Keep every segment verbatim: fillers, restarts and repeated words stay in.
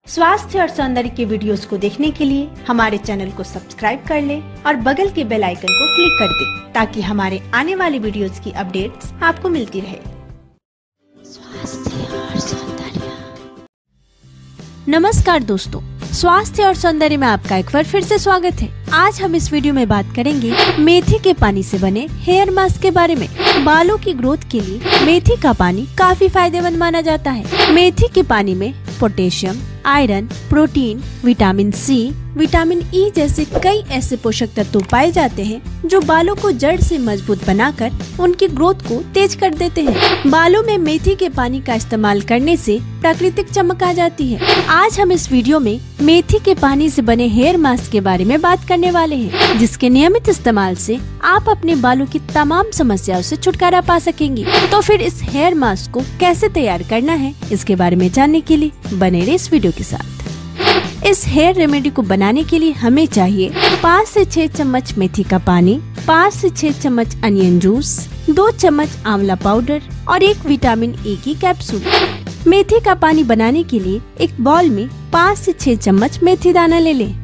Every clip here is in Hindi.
स्वास्थ्य और सौंदर्य के वीडियोस को देखने के लिए हमारे चैनल को सब्सक्राइब कर ले और बगल के बेल आइकन को क्लिक कर दे ताकि हमारे आने वाले वीडियोस की अपडेट्स आपको मिलती रहे। स्वास्थ्य और सौंदर्य। नमस्कार दोस्तों, स्वास्थ्य और सौंदर्य में आपका एक बार फिर से स्वागत है। आज हम इस वीडियो में बात करेंगे मेथी के पानी से बने हेयर मास्क के बारे में। बालों की ग्रोथ के लिए मेथी का पानी काफी फायदेमंद माना जाता है। मेथी के पानी में potassium, iron, protein, vitamin C, vitamin E जैसे कई ऐसे पोषक तत्व पाए जाते हैं जो बालों को जड़ से मजबूत बनाकर उनकी ग्रोथ को तेज कर देते हैं। बालों में मेथी के पानी का इस्तेमाल करने से प्राकृतिक चमक आ जाती है। आज हम इस वीडियो में मेथी के पानी से बने हेयर मास्क के बारे में बात करने वाले हैं, जिसके नियमित इस्तेमाल से आप अपने बालों की तमाम समस्याओं से छुटकारा पा सकेंगी। तो फिर इस हेयर मास्क को कैसे तैयार करना है, इसके बारे में जानने के लिए बने रहिए इस वीडियो के साथ। इस हेयर रेमेडी को बनाने के लिए हमें चाहिए पाँच से छह चम्मच मेथी का पानी, पाँच से छह चम्मच अनियन जूस, दो चम्मच आंवला पाउडर और एक विटामिन ई की कैप्सूल। मेथी का पानी बनाने के लिए एक बाउल में पाँच से छह चम्मच मेथी दाना ले लें।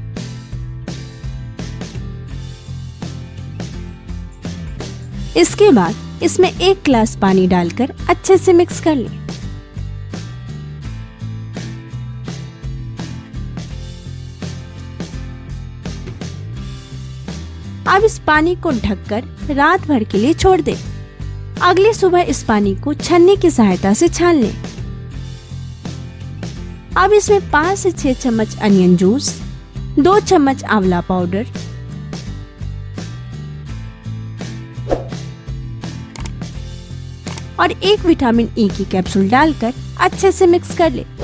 इसके बाद इसमें एक गिलास पानी डालकर अच्छे से मिक्स कर लें। अब इस पानी को ढककर रात भर के लिए छोड़ दें। अगली सुबह इस पानी को छन्नी की सहायता से छान लें। अब इसमें पाँच से छह चम्मच अनियन जूस, दो चम्मच आंवला पाउडर, और एक विटामिन ई की कैप्सूल डालकर अच्छे से मिक्स कर लें।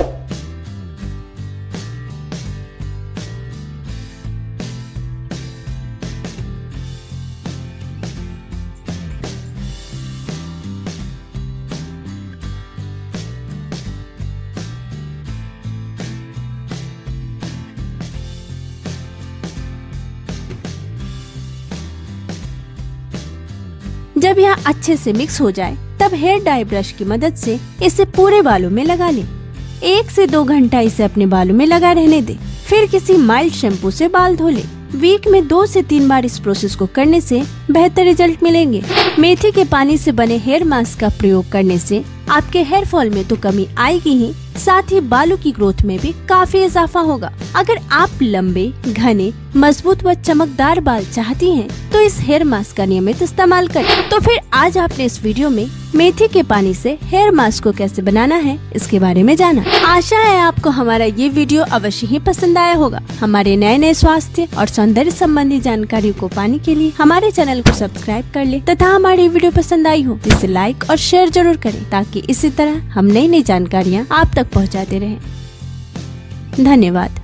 जब यह अच्छे से मिक्स हो जाए तब हेयर डाई ब्रश की मदद से इसे पूरे बालों में लगा लें। एक से दो घंटा इसे अपने बालों में लगा रहने दें। फिर किसी माइल्ड शैम्पू से बाल धो लें। वीक में दो से तीन बार इस प्रोसेस को करने से बेहतर रिजल्ट मिलेंगे। मेथी के पानी से बने हेयर मास्क का प्रयोग करने से आपके हेयर फॉल में तो कमी आएगी ही, साथ ही बालों की ग्रोथ में भी काफी इजाफा होगा। अगर आप लंबे, घने, मजबूत व चमकदार बाल चाहती हैं, तो इस हेयर मास्क का नियमित इस्तेमाल करें। तो फिर आज आपने इस वीडियो में मेथी के पानी से हेयर मास्क को कैसे बनाना है, इसके बारे में जाना। आशा है आपको हमारा ये वीडियो अवश्य ही पसंद आया होगा। हमारे नए नए स्वास्थ्य और सौंदर्य संबंधी जानकारी को पाने के लिए हमारे चैनल को सब्सक्राइब कर ले तथा हमारी वीडियो पसंद आई हो इसे लाइक और शेयर जरूर करें, ताकि इसी तरह हम नई नई जानकारियाँ आप तक पहुँचाते रहें। धन्यवाद।